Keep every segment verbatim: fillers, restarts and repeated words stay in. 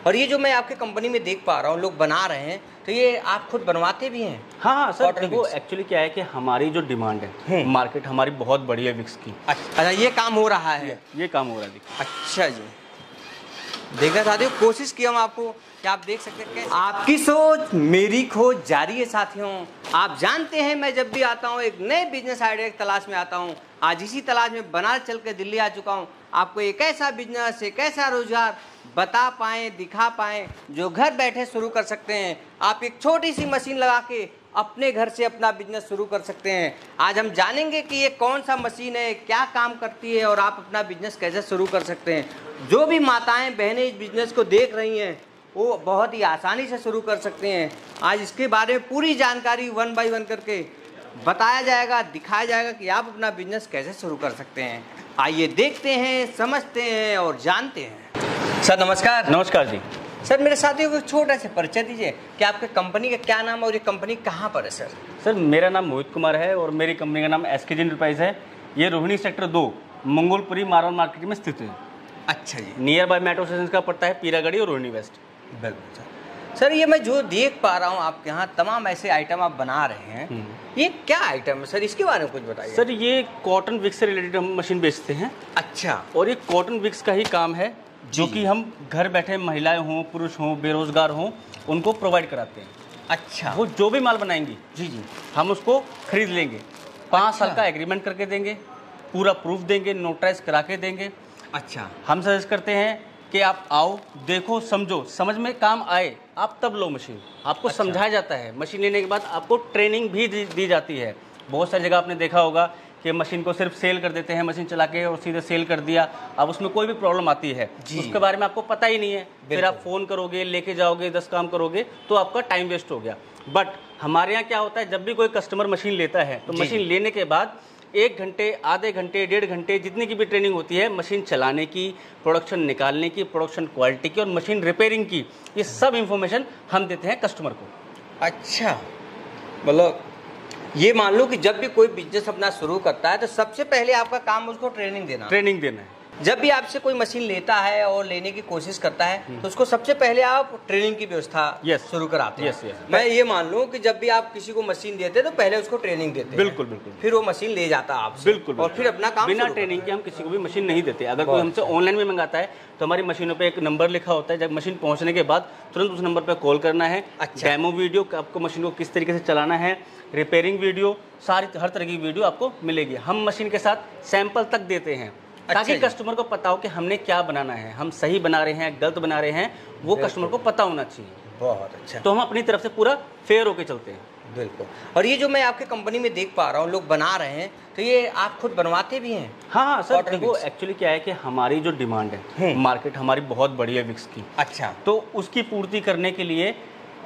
और ये जो मैं आपके कंपनी में देख पा रहा हूँ लोग बना रहे हैं, तो ये आप खुद बनवाते भी हैं? हाँ हाँ सर, देखो एक्चुअली क्या है कि हमारी जो डिमांड है, मार्केट हमारी बहुत बड़ी है विक्स की। अच्छा, ये काम हो रहा है? ये काम हो रहा है। अच्छा जी, देखना चाहते हो, कोशिश की हम आपको कि आप देख सकते हैं। आपकी सोच मेरी खोज जारी है साथियों। आप जानते हैं मैं जब भी आता हूँ एक नए बिजनेस आइडिया की तलाश में आता हूँ। आज इसी तलाश में बनारस चल के दिल्ली आ चुका हूँ। आपको एक ऐसा बिजनेस, एक ऐसा रोजगार बता पाएँ, दिखा पाएँ जो घर बैठे शुरू कर सकते हैं। आप एक छोटी सी मशीन लगा के अपने घर से अपना बिजनेस शुरू कर सकते हैं। आज हम जानेंगे कि ये कौन सा मशीन है, क्या काम करती है और आप अपना बिजनेस कैसे शुरू कर सकते हैं। जो भी माताएं बहनें इस बिजनेस को देख रही हैं वो बहुत ही आसानी से शुरू कर सकते हैं। आज इसके बारे में पूरी जानकारी वन बाय वन करके बताया जाएगा, दिखाया जाएगा कि आप अपना बिजनेस कैसे शुरू कर सकते हैं। आइए देखते हैं, समझते हैं और जानते हैं। सर नमस्कार। नमस्कार जी। सर मेरे साथियों को छोटा सा परिचय दीजिए कि आपके कंपनी का क्या नाम है और ये कंपनी कहाँ पर है? सर सर मेरा नाम मोहित कुमार है और मेरी कंपनी का नाम एसकेजी एंटरप्राइज है। ये रोहिणी सेक्टर दो मंगोलपुरी मारवाड़ मार्केट में स्थित है। अच्छा जी। नियर बाय मेट्रो स्टेशन का पड़ता है पीरागढ़ी और रोहिणी वेस्ट। बिल्कुल सर। सर ये मैं जो देख पा रहा हूँ आपके यहाँ तमाम ऐसे आइटम आप बना रहे हैं, ये क्या आइटम है सर? इसके बारे में कुछ बताइए। सर ये कॉटन विक्स से रिलेटेड हम मशीन बेचते हैं। अच्छा। और ये कॉटन विक्स का ही काम है जो कि हम घर बैठे महिलाएं हों, पुरुष हों, बेरोजगार हों, उनको प्रोवाइड कराते हैं। अच्छा। वो जो भी माल बनाएंगी जी जी हम उसको खरीद लेंगे। पाँच अच्छा। साल का एग्रीमेंट करके देंगे, पूरा प्रूफ देंगे, नोटराइज करा के देंगे। अच्छा। हम सजेस्ट करते हैं कि आप आओ, देखो, समझो, समझ में काम आए आप तब लो मशीन। आपको अच्छा। समझाया जाता है। मशीन लेने के बाद आपको ट्रेनिंग भी दी, दी जाती है। बहुत सारी जगह आपने देखा होगा कि मशीन को सिर्फ सेल कर देते हैं, मशीन चला के और सीधे सेल कर दिया। अब उसमें कोई भी प्रॉब्लम आती है उसके बारे में आपको पता ही नहीं है, फिर आप फ़ोन करोगे, लेके जाओगे, दस काम करोगे तो आपका टाइम वेस्ट हो गया। बट हमारे यहाँ क्या होता है, जब भी कोई कस्टमर मशीन लेता है तो मशीन लेने के बाद एक घंटे, आधे घंटे, डेढ़ घंटे जितनी की भी ट्रेनिंग होती है मशीन चलाने की, प्रोडक्शन निकालने की, प्रोडक्शन क्वालिटी की और मशीन रिपेयरिंग की, ये सब इंफॉर्मेशन हम देते हैं कस्टमर को। अच्छा, मतलब ये मान लो कि जब भी कोई बिजनेस अपना शुरू करता है तो सबसे पहले आपका काम उसको ट्रेनिंग देना ट्रेनिंग देना है। जब भी आपसे कोई मशीन लेता है और लेने की कोशिश करता है तो उसको सबसे पहले आप ट्रेनिंग की व्यवस्था yes. शुरू कराते हैं। yes, yes. मैं ये मान लूं कि जब भी आप किसी को मशीन देते हैं तो पहले उसको ट्रेनिंग देते बिल्कुल बिल्कुल फिर वो मशीन ले जाता है आपसे। बिल्कुल और फिर अपना काम बिना ट्रेनिंग के हम किसी को भी मशीन नहीं देते। अगर कोई हमसे ऑनलाइन में मंगाता है तो हमारी मशीनों पे एक नंबर लिखा होता है। जब मशीन पहुंचने के बाद तुरंत उस नंबर पे कॉल करना है। अच्छा। डेमो वीडियो आपको मशीन को किस तरीके से चलाना है, रिपेयरिंग वीडियो, सारी हर तरह की वीडियो आपको मिलेगी। हम मशीन के साथ सैंपल तक देते हैं ताकि कस्टमर को पता हो कि हमने क्या बनाना है, हम सही बना रहे हैं, गलत बना रहे हैं, वो कस्टमर को पता होना चाहिए। बहुत अच्छा। तो हम अपनी तरफ से पूरा फेयर होके चलते हैं। बिल्कुल। और ये जो मैं आपके कंपनी में देख पा रहा हूँ लोग बना रहे हैं, तो ये आप खुद बनवाते भी हैं? हाँ हाँ सर, देखो एक्चुअली क्या है कि हमारी जो डिमांड है, मार्केट हमारी बहुत बड़ी है विक्स की। अच्छा। तो उसकी पूर्ति करने के लिए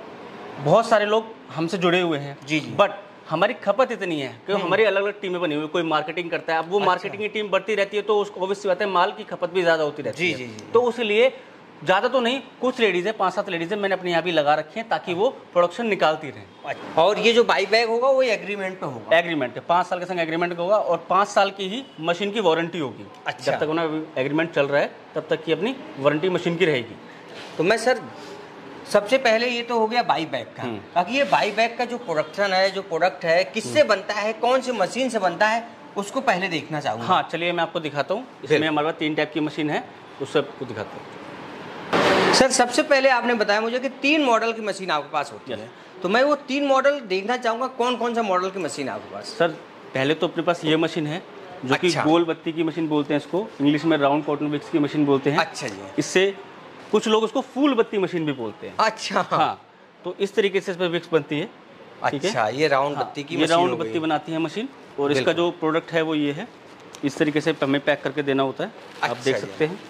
बहुत सारे लोग हमसे जुड़े हुए हैं जी जी। बट हमारी खपत इतनी है कि हमारी अलग अलग टीमें बनी हुई, कोई मार्केटिंग करता है। अब वो अच्छा। मार्केटिंग की टीम बढ़ती रहती है तो उसको ऑब्वियस सी बात है माल की खपत भी ज़्यादा होती रहती है जी जी। तो उसलिए ज़्यादा तो नहीं, कुछ लेडीज़ है, पाँच सात लेडीज़ है, मैंने अपने यहाँ भी लगा रखी हैं ताकि वो प्रोडक्शन निकालती रहें। और ये जो बाई बैग होगा वो एग्रीमेंट पे होगा? एग्रीमेंट है, पाँच साल के संग एग्रीमेंट होगा और पाँच साल की ही मशीन की वारंटी होगी। अच्छा। जब तक उन्हें एग्रीमेंट चल रहा है तब तक की अपनी वारंटी मशीन की रहेगी। तो मैं सर सबसे पहले ये तो हो गया बाई बैग का, ताकि ये बाई बैग का जो प्रोडक्शन है, जो प्रोडक्ट है, किससे बनता है, कौन सी मशीन से बनता है, उसको पहले देखना चाहूँगा। हाँ चलिए मैं आपको दिखाता हूँ। इसमें हमारे पास तीन टाइप की मशीन है, उससे आपको दिखाता हूँ। सर सबसे पहले आपने बताया मुझे कि तीन मॉडल की मशीन आपके पास होती है, तो मैं वो तीन मॉडल देखना चाहूँगा। कौन कौन सा मॉडल की मशीन है आपके पास? सर पहले तो अपने पास ये मशीन है जो कि गोल बत्ती की मशीन बोलते हैं इसको, इंग्लिश में राउंड कॉटन विक्स की मशीन बोलते हैं। अच्छा जी। इससे कुछ लोग उसको फूल बत्ती मशीन भी बोलते हैं। अच्छा। हाँ, तो इस तरीके से इस पर विक्स बनती है। अच्छा, ये राउंड हाँ, बत्ती की ये राउंड बत्ती बनाती है मशीन। और इसका जो प्रोडक्ट है वो ये है, इस तरीके से हमें पैक करके देना होता है। अच्छा, आप देख सकते हैं।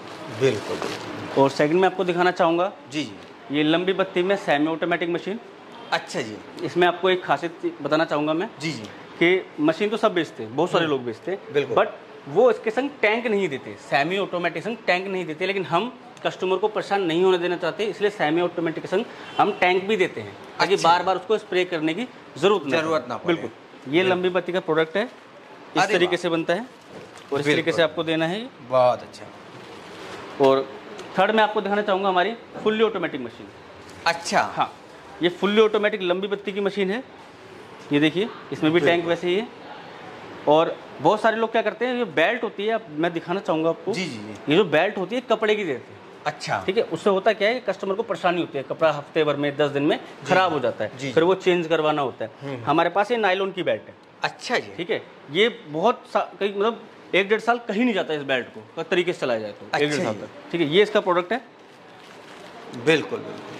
बिल्कुल। और सेकंड में आपको दिखाना चाहूँगा जी जी, ये लंबी बत्ती में सेमी ऑटोमेटिक मशीन। अच्छा जी। इसमें आपको एक खासियत बताना चाहूँगा मैं जी जी कि मशीन तो सब बेचते हैं, बहुत सारे लोग बेचते हैं, बट वो इसके संग टैंक नहीं देते। सेमी ऑटोमेटिक संग टैंक नहीं देते, लेकिन हम कस्टमर को परेशान नहीं होने देना चाहते, इसलिए सेमी ऑटोमेटिक संग हम टैंक भी देते हैं ताकि अच्छा। बार बार उसको स्प्रे करने की जरूरत जरूरत ना पड़े। बिल्कुल। ये लंबी बत्ती का प्रोडक्ट है, इस तरीके से बनता है और इस तरीके से आपको देना है। बहुत अच्छा। और थर्ड में आपको दिखाना चाहूँगा हमारी फुल्ली ऑटोमेटिक मशीन। अच्छा हाँ, ये फुल्ली ऑटोमेटिक लंबी बत्ती की मशीन है। ये देखिए, इसमें भी टैंक वैसे ही है। और बहुत सारे लोग क्या करते हैं, ये बेल्ट होती है, मैं दिखाना चाहूँगा आपको। जी जी जी। ये जो बेल्ट होती है कपड़े की देते हैं। अच्छा, ठीक है, उससे होता क्या है, कस्टमर को परेशानी होती है, कपड़ा हफ्ते भर में दस दिन में खराब हो जाता है, फिर वो चेंज करवाना होता है। हमारे पास ये नायलॉन की बेल्ट है। अच्छा जी। ठीक है, ये बहुत कई मतलब एक डेढ़ साल कहीं नहीं जाता है इस बेल्ट को, का तरीके से चलाया जाए तो एक डेढ़ साल तक। ठीक है, ये इसका प्रोडक्ट है। बिल्कुल बिल्कुल।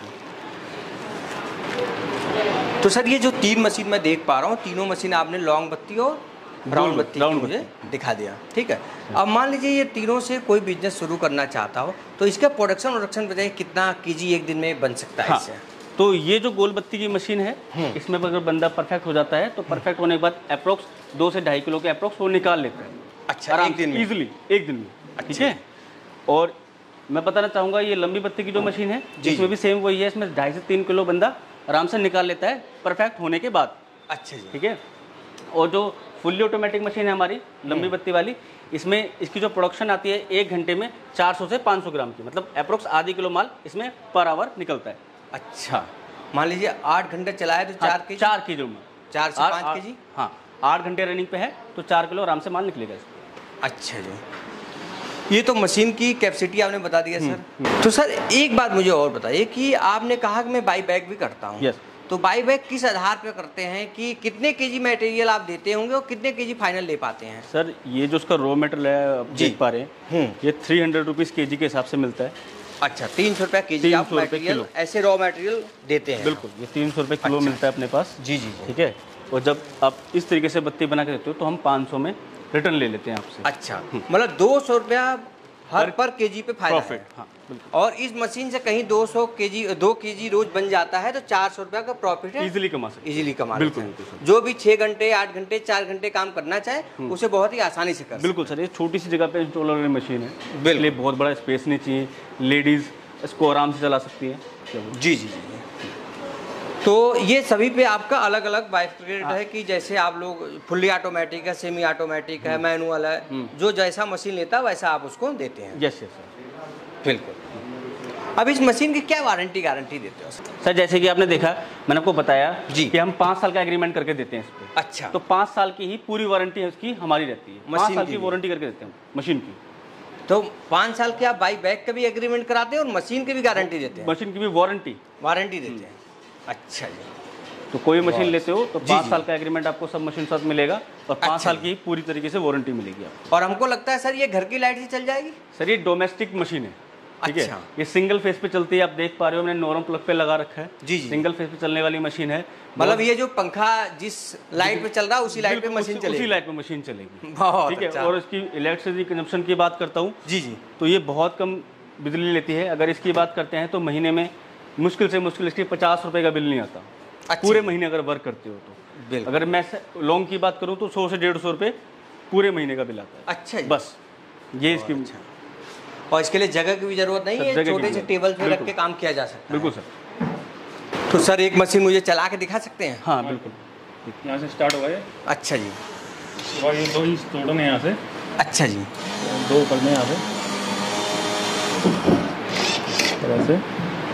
तो सर ये जो तीन मशीन मैं देख पा रहा हूँ, तीनों मशीन आपने लॉन्ग बत्ती और ब्राउन बत्ती की मुझे दिखा दिया। ठीक है, अब मान लीजिए ये तीनों से कोई बिजनेस शुरू करना चाहता हो तो इसका प्रोडक्शन प्रोडक्शन बताइए कितना केजी एक दिन में बन सकता है? हाँ, इससे तो ये जो गोल बत्ती की मशीन है, इसमें अगर बंदा परफेक्ट हो जाता है तो परफेक्ट होने के बाद अप्रोक्स दो से ढाई किलो के अप्रोक्स वो निकाल लेता है। अच्छा, एक दिन में इजीली एक दिन में। ठीक है, और मैं बताना चाहूँगा ये लंबी बत्ती की जो मशीन है इसमें भी सेम वही है, इसमें ढाई से तीन किलो बंदा आराम से निकाल लेता है परफेक्ट होने के बाद। अच्छा जी। ठीक है, और जो फुल्ली ऑटोमेटिक मशीन है हमारी लंबी बत्ती वाली, इसमें इसकी जो प्रोडक्शन आती है एक घंटे में चार सौ से पाँच सौ ग्राम की, मतलब अप्रोक्स आधी किलो माल इसमें पर आवर निकलता है। अच्छा, मान लीजिए आठ घंटे चलाए तो चार के चार के जी में चार से पाँच के जी। हाँ, आठ घंटे रनिंग पे है तो चार किलो आराम से माल निकलेगा इसमें। अच्छा जी, ये तो मशीन की कैपेसिटी आपने बता दिया सर। तो सर एक बात मुझे और बताइए कि आपने कहा कि मैं बाई बैग भी करता हूँ। यस। तो बाई बैग किस आधार पे करते हैं कि कितने केजी मटेरियल आप देते होंगे और कितने केजी फाइनल ले पाते हैं? सर ये जो उसका रॉ मटेरियल है आप देख पा रहे हैं, ये थ्री हंड्रेड रुपीज़ के जी के हिसाब से मिलता है। अच्छा, तीन सौ रुपया के जी आप मटेरियल ऐसे रॉ मटेरियल देते हैं? बिल्कुल, ये तीन सौ रुपये किलो मिलता है अपने पास। जी जी। ठीक है, और जब आप इस तरीके से बत्ती बना के देते हो तो हम पाँच सौ में रिटर्न ले लेते हैं आपसे। अच्छा, मतलब दो सौ रुपया हर पर केजी पे फायदा है। हाँ, और इस मशीन से कहीं दो सौ केजी दो केजी रोज बन जाता है तो चार सौ रुपया का प्रॉफिट है। इजीली कमा सकते इजीली कमा बिल्कुल, बिल्कुल। जो भी छह घंटे आठ घंटे चार घंटे काम करना चाहे उसे बहुत ही आसानी से कर। बिल्कुल सर, ये छोटी सी जगह पे इंस्टॉल वाली मशीन है, इसलिए बहुत बड़ा स्पेस नहीं चाहिए, लेडीज इसको आराम से चला सकती है। जी जी जी। तो ये सभी पे आपका अलग अलग बाइफर्केट है कि जैसे आप लोग फुल्ली ऑटोमेटिक है, सेमी ऑटोमेटिक है, मैनुअल है, जो जैसा मशीन लेता है वैसा आप उसको देते हैं। यस यस सर, बिल्कुल। अब इस मशीन की क्या वारंटी गारंटी देते हो सर? जैसे कि आपने देखा, मैंने आपको बताया जी कि हम पाँच साल का एग्रीमेंट करके देते हैं इस पर। अच्छा, तो पाँच साल की ही पूरी वारंटी उसकी हमारी रहती है, पाँच साल की वारंटी करके देते हैं मशीन की। तो पाँच साल के आप बाई बैग का भी एग्रीमेंट कराते हैं और मशीन की भी गारंटी देते हैं? मशीन की भी वारंटी वारंटी देते हैं। अच्छा जी। तो कोई मशीन लेते हो तो पाँच साल का एग्रीमेंट आपको सब मशीन साथ मिलेगा और पाँच साल की पूरी तरीके से वारंटी मिलेगी आपको। और हमको लगता है सर ये घर की लाइट से चल जाएगी? सर ये डोमेस्टिक मशीन है। ठीक अच्छा। है, ये सिंगल फेस पे चलती है, आप देख पा रहे हो मैंने नॉर्मल प्लग पे लगा रखा है। जी जी। सिंगल फेस पे चलने वाली मशीन है, मतलब ये जो पंखा जिस लाइट पे चल रहा है उसी लाइट पे मशीन चलेगी? उसी लाइट पे मशीन चलेगी। बहुत ठीक है, अच्छा। और इसकी इलेक्ट्रिसिटी कंजम्पशन की बात करता हूँ जी जी, तो ये बहुत कम बिजली लेती है। अगर इसकी बात करते हैं तो महीने में मुश्किल से मुश्किल इसकी पचास रुपए का बिल नहीं आता। अच्छा। पूरे महीने अगर वर्क करते हो तो। अगर मैं लॉन्ग की बात करूँ तो सौ से डेढ़ सौ रुपये पूरे महीने का बिल आता है। अच्छा जी। बस ये इसकी। अच्छा। और इसके लिए जगह की भी जरूरत नहीं है, छोटे से टेबल पे रख के काम किया जा सकता है। बिल्कुल सर। तो सर एक मशीन मुझे चला के दिखा सकते हैं? हाँ बिल्कुल, यहाँ से स्टार्ट हुआ है। अच्छा जी। ये दो इंच तोड़ने यहाँ से। अच्छा जी। दो करने यहाँ से तरह से।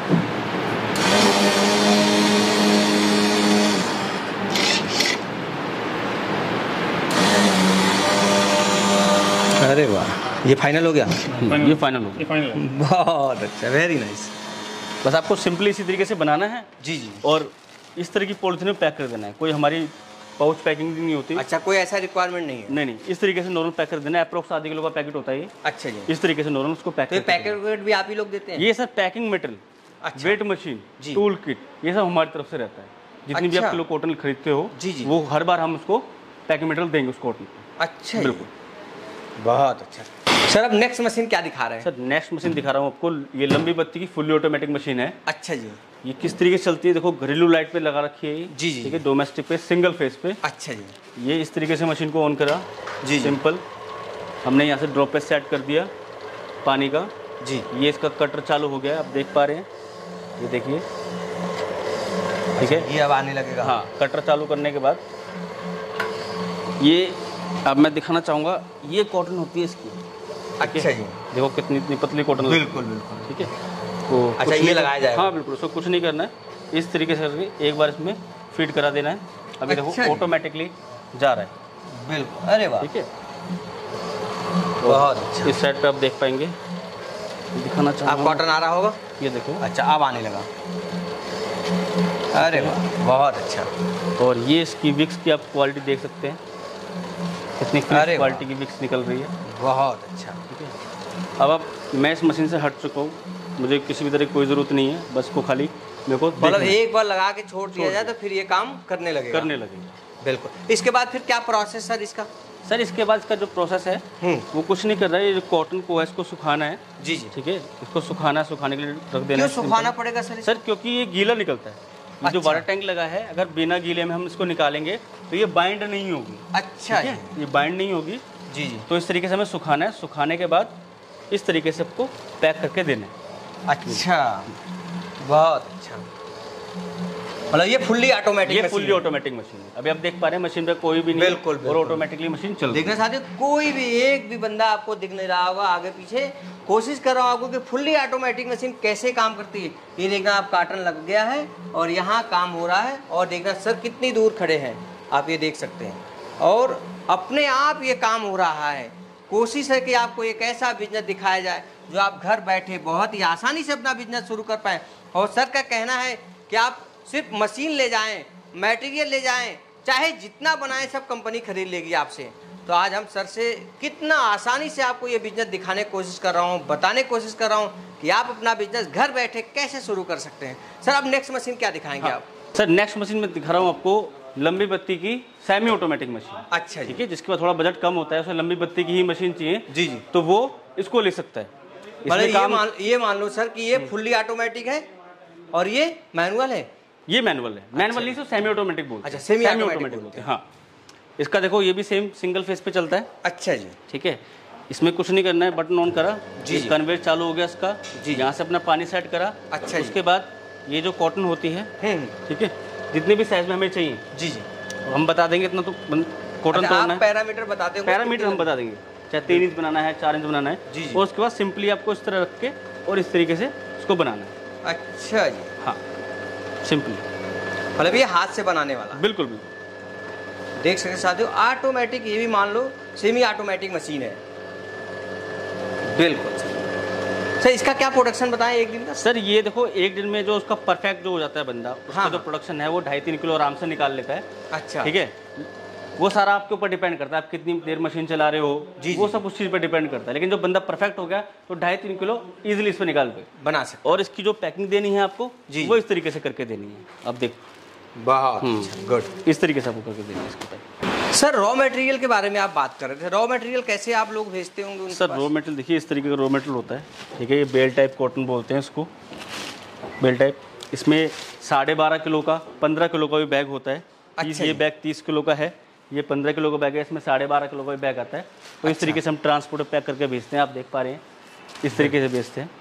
अरे वाह, ये फाइनल हो गया? ये फाइनल हो गया। ये फाइनल है। बहुत अच्छा, वेरी नाइस। बस आपको सिंपली इसी तरीके से बनाना है। जी जी। और इस तरह की पॉलिथीन में पैक कर देना है, कोई हमारी पाउच पैकिंग नहीं होती। अच्छा, कोई ऐसा रिक्वायरमेंट नहीं है? नहीं नहीं, इस तरीके से नॉर्मल पैक कर देना है। अप्रोक्स आधे किलो का पैकेट होता है ये। अच्छा जी। इस तरीके से नॉर्मल उसको पैक। तो ये पैकेट वेट भी आप ही लोग देते हैं? ये सर पैकिंग मटेरियल, अच्छा। वेट मशीन, टूल किट, ये सब हमारी तरफ से रहता है। जितनी भी अच्छा। आप किलो कॉटन खरीदते हो जी जी, वो हर बार हम उसको पैकिंग मटेरियल देंगे उस कॉटन को। अच्छा, बिल्कुल, बहुत अच्छा। सर अब नेक्स्ट मशीन क्या दिखा रहे हैं? सर नेक्स्ट मशीन दिखा रहा हूँ आपको, ये लंबी बत्ती की फुल्ली ऑटोमेटिक मशीन है। अच्छा जी। ये किस तरीके से चलती है देखो, घरेलू लाइट पे लगा रखी है ये। जी जी। ठीक है, डोमेस्टिक पे सिंगल फेस पे। अच्छा जी। ये इस तरीके से मशीन को ऑन करा जी, सिंपल, हमने यहाँ से ड्रॉप पे सेट कर दिया पानी का। जी, ये इसका कटर चालू हो गया, आप देख पा रहे हैं, ये देखिए। ठीक है, ये अब आने लगेगा। हाँ, कटर चालू करने के बाद ये अब मैं दिखाना चाहूँगा, ये कॉटन होती है इसकी। अच्छा जी, देखो कितनी इतनी पतली कॉटन, बिल्कुल बिल्कुल, ठीक है। तो अच्छा ये लगाया जाएगा? हाँ बिल्कुल, उसको कुछ नहीं करना है, इस तरीके से करके एक बार इसमें फीड करा देना है। अभी अच्छा देखो ऑटोमेटिकली जा रहा है, बिल्कुल, अरे वाह, ठीक है। बहुत अच्छा। इस साइड पे आप देख पाएंगे, दिखाना चाहूँ आप कॉटन आ रहा होगा, ये देखो। अच्छा अब आने लगा, अरे वाह बहुत अच्छा। और ये इसकी विक्स की आप क्वालिटी देख सकते हैं, कितनी अरे क्वालिटी की विक्स निकल रही है, बहुत अच्छा। ठीक है। अब अब मैं इस मशीन से हट चुका हूँ, मुझे किसी भी तरह की कोई ज़रूरत नहीं है, बस को खाली मेरे को मतलब एक बार लगा के छोड़ दिया जाए तो फिर ये काम करने लगेगा, करने लगेगा। बिल्कुल। इसके बाद फिर क्या प्रोसेस सर इसका? सर इसके बाद इसका जो प्रोसेस है वो कुछ नहीं कर रहा है, ये जो कॉटन को है इसको सुखाना है। जी जी, ठीक है, इसको सुखाना, सुखाने के लिए रख देना। क्यों सुखाना पड़ेगा सर? सर क्योंकि ये गीला निकलता है, ये अच्छा। जो वाटर टैंक लगा है, अगर बिना गीले में हम इसको निकालेंगे तो ये बाइंड नहीं होगी। अच्छा, ये बाइंड नहीं होगी जी जी। तो इस तरीके से हमें सुखाना है, सुखाने के बाद इस तरीके से आपको पैक करके देना है। अच्छा, बहुत अच्छा। मतलब ये फुल्ली ऑटोमेटिक, ये फुल्ली ऑटोमेटिक मशीन है। अभी आप देख पा रहे हैं मशीन पे कोई भी नहीं, बिल्कुल, बिल्कुल। और ऑटोमेटिकली मशीन चल रही है। देखना चाहते हो, कोई भी एक भी बंदा आपको दिख नहीं रहा होगा आगे पीछे, कोशिश कर रहा होगा कि फुल्ली ऑटोमेटिक मशीन कैसे काम करती है। ये देखना, आप काटन लग गया है और यहाँ काम हो रहा है, और देखना सर कितनी दूर खड़े हैं, आप ये देख सकते हैं, और अपने आप ये काम हो रहा है। कोशिश है कि आपको एक ऐसा बिजनेस दिखाया जाए जो आप घर बैठे बहुत ही आसानी से अपना बिजनेस शुरू कर पाएँ। और सर का कहना है कि आप सिर्फ मशीन ले जाएं, मटेरियल ले जाएं, चाहे जितना बनाएं सब कंपनी खरीद लेगी आपसे। तो आज हम सर से कितना आसानी से आपको ये बिजनेस दिखाने की कोशिश कर रहा हूँ, बताने की कोशिश कर रहा हूँ कि आप अपना बिजनेस घर बैठे कैसे शुरू कर सकते हैं। सर अब नेक्स्ट मशीन क्या दिखाएंगे? हाँ। आप सर नेक्स्ट मशीन में दिखा रहा हूँ आपको लंबी बत्ती की सेमी ऑटोमेटिक मशीन। अच्छा, ठीक है, जिसके बाद थोड़ा बजट कम होता है, उसे लंबी बत्ती की ही मशीन चाहिए। जी जी, तो वो इसको ले सकता है। मतलब ये मान ये मान लो सर कि ये फुल्ली ऑटोमेटिक है और ये मैनुअल है। ये मैनुअल है, मैनुअल नहीं, तो सेमी ऑटोमेटिक बोलते हैं। अच्छा, सेमी ऑटोमेटिक बोलते हैं। हाँ, इसका देखो ये भी सेम सिंगल फेस पे चलता है। अच्छा जी, ठीक है, इसमें कुछ नहीं करना है, बटन ऑन करा जी, कन्वेयर चालू हो गया इसका जी, यहाँ से अपना पानी सेट करा। अच्छा, उसके बाद ये जो कॉटन होती है, ठीक है, जितने भी साइज में हमें चाहिए, जी जी, हम बता देंगे इतना तो कॉटन अच्छा, तोड़ना है। पैरामीटर बताते हो? पैरामीटर हम बता देंगे, चाहे तीन इंच बनाना है, चार इंच बनाना है, जी, जी। और उसके बाद सिंपली आपको इस तरह रख के और इस तरीके से इसको बनाना है। अच्छा जी, हाँ, सिंपली, मतलब ये हाथ से बनाने वाला। बिल्कुल बिल्कुल। देख सकते साथियों, ऑटोमेटिक, ये भी मान लो सेमी ऑटोमेटिक मशीन है। बिल्कुल सर। सर इसका क्या प्रोडक्शन बताएं एक दिन का? सर ये देखो एक दिन में जो उसका परफेक्ट जो हो जाता है बंदा, उसका हाँ, जो प्रोडक्शन है वो ढाई तीन किलो आराम से निकाल लेता है। अच्छा, ठीक है, वो सारा आपके ऊपर डिपेंड करता है, आप कितनी देर मशीन चला रहे हो, जी, वो जी। सब उस चीज़ पर डिपेंड करता है। लेकिन जो बंदा परफेक्ट हो गया तो ढाई तीन किलो इजीली इस पर निकाल पे बना सकते। और इसकी जो पैकिंग देनी है आपको, जी, वो इस तरीके से करके देनी है। अब देखो, बहुत गुड, इस तरीके से आपको करके देनी है इसकी पैकिंग। सर रॉ मटेरियल के बारे में आप बात कर रहे थे, रॉ मटेरियल कैसे आप लोग भेजते होंगे उनके सर पास? रॉ मटेरियल देखिए इस तरीके का रॉ मटेरियल होता है। ठीक है, ये बेल टाइप कॉटन बोलते हैं इसको, बेल टाइप। इसमें साढ़े बारह किलो का, पंद्रह किलो का भी बैग होता है। अच्छा, ये बैग तीस किलो का है, ये पंद्रह किलो का बैग है, इसमें साढ़े बारह किलो का भी बैग आता है। तो इस तरीके से हम ट्रांसपोर्ट पैक करके भेजते हैं। आप देख पा रहे हैं, इस तरीके से भेजते हैं।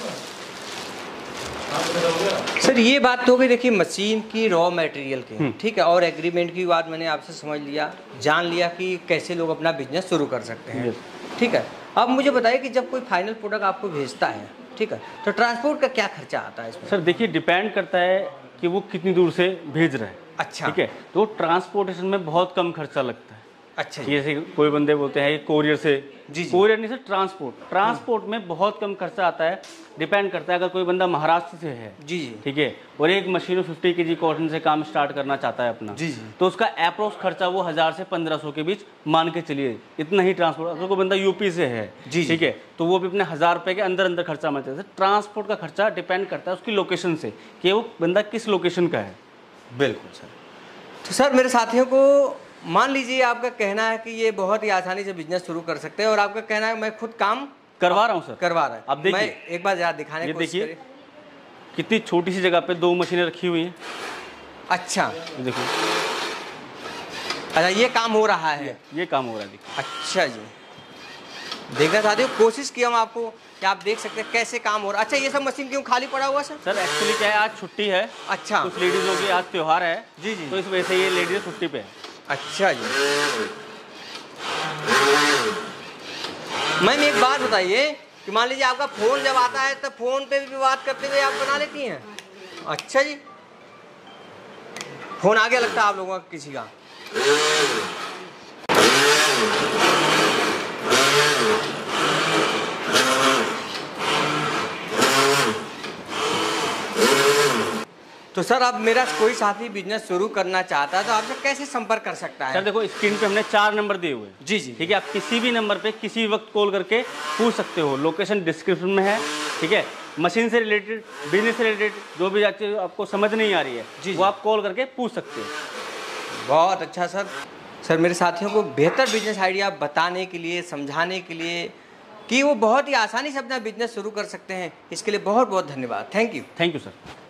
सर ये बात तो हो गई देखिए मशीन की, रॉ मटेरियल की, ठीक है, और एग्रीमेंट की बात मैंने आपसे समझ लिया, जान लिया कि कैसे लोग अपना बिजनेस शुरू कर सकते हैं। ठीक है, अब मुझे बताइए कि जब कोई फाइनल प्रोडक्ट आपको भेजता है, ठीक है, तो ट्रांसपोर्ट का क्या खर्चा आता है इसमें? सर देखिए डिपेंड करता है कि वो कितनी दूर से भेज रहा है। अच्छा, ठीक है, तो ट्रांसपोर्टेशन में बहुत कम खर्चा लगता है। अच्छा, जैसे कोई बंदे बोलते हैं कोरियर से, जी, जी। कोरियर नहीं सर, ट्रांसपोर्ट ट्रांसपोर्ट में बहुत कम खर्चा आता है। डिपेंड करता है, अगर कोई बंदा महाराष्ट्र से है, जी जी, ठीक है, और एक मशीन फिफ्टी के जी कॉटन से काम स्टार्ट करना चाहता है अपना, जी जी, तो उसका अप्रोक्स खर्चा वो हजार से पंद्रह सौ के बीच मान के चलिए, इतना ही ट्रांसपोर्ट। अगर कोई बंदा यूपी से है, जी, ठीक है, तो वो भी अपने हजार रुपए के अंदर अंदर खर्चा मान सकता है। ट्रांसपोर्ट का खर्चा डिपेंड करता है उसकी लोकेशन से, कि वो बंदा किस लोकेशन का है। बिल्कुल सर। तो सर मेरे साथियों को, मान लीजिए आपका कहना है कि ये बहुत ही आसानी से बिजनेस शुरू कर सकते हैं, और आपका कहना है मैं खुद काम करवा रहा हूँ सर, करवा रहा है। अब देखिए, मैं एक बार याद दिखाने ये की कोशिश देखिए करिए। कितनी छोटी सी जगह पे दो मशीनें रखी हुई हैं। अच्छा, ये देखिए, अच्छा ये काम हो रहा है, ये काम हो रहा है देखिए। अच्छा जी, देखना चाहते हो, कोशिश की हम आपको कि आप देख सकते हैं कैसे काम हो रहा है। अच्छा ये सब मशीन क्यों खाली पड़ा हुआ सर? सर एक्चुअली क्या है, आज छुट्टी है। अच्छा, कुछ लेडीजों की आज त्योहार है, जी जी, तो इस वजह से ये लेडीज छुट्टी पे है। अच्छा जी, मैम एक बात बताइए कि मान लीजिए आपका फ़ोन जब आता है तो फ़ोन पे भी बात करते हुए आप बना लेती हैं? अच्छा जी, फ़ोन आ गया लगता है आप लोगों का किसी का। तो सर अब मेरा कोई साथी बिजनेस शुरू करना चाहता है तो आपसे कैसे संपर्क कर सकता है? सर देखो स्क्रीन पे हमने चार नंबर दिए हुए हैं। जी जी ठीक है, आप किसी भी नंबर पे किसी भी वक्त कॉल करके पूछ सकते हो। लोकेशन डिस्क्रिप्शन में है। ठीक है, मशीन से रिलेटेड, बिजनेस से रिलेटेड जो भी आपको समझ नहीं आ रही है जी वो आप कॉल करके पूछ सकते हो। बहुत अच्छा सर। सर मेरे साथियों को बेहतर बिजनेस आइडिया बताने के लिए, समझाने के लिए कि वो बहुत ही आसानी से अपना बिजनेस शुरू कर सकते हैं, इसके लिए बहुत बहुत धन्यवाद। Thank you. Thank you sir.